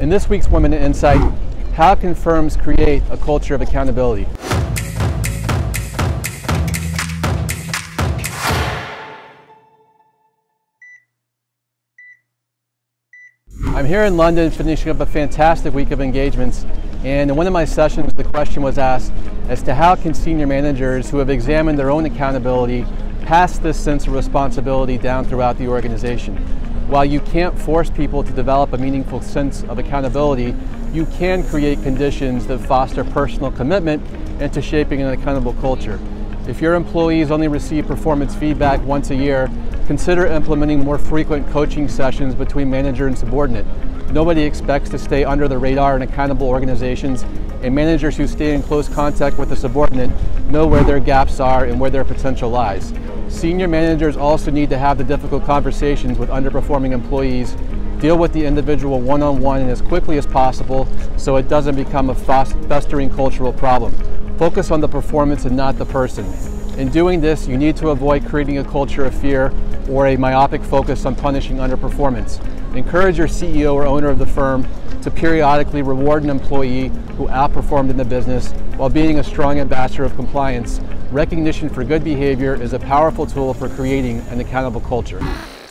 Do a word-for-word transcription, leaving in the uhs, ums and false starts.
In this week's Women in Insight, how can firms create a culture of accountability? I'm here in London finishing up a fantastic week of engagements, and in one of my sessions the question was asked as to how can senior managers who have examined their own accountability pass this sense of responsibility down throughout the organization. While you can't force people to develop a meaningful sense of accountability, you can create conditions that foster personal commitment into shaping an accountable culture. If your employees only receive performance feedback once a year, consider implementing more frequent coaching sessions between manager and subordinate. Nobody expects to stay under the radar in accountable organizations, and managers who stay in close contact with the subordinate know where their gaps are and where their potential lies. Senior managers also need to have the difficult conversations with underperforming employees, deal with the individual one-on-one and as quickly as possible so it doesn't become a festering cultural problem. Focus on the performance and not the person. In doing this, you need to avoid creating a culture of fear or a myopic focus on punishing underperformance. Encourage your C E O or owner of the firm to periodically reward an employee who outperformed in the business while being a strong ambassador of compliance. Recognition for good behavior is a powerful tool for creating an accountable culture.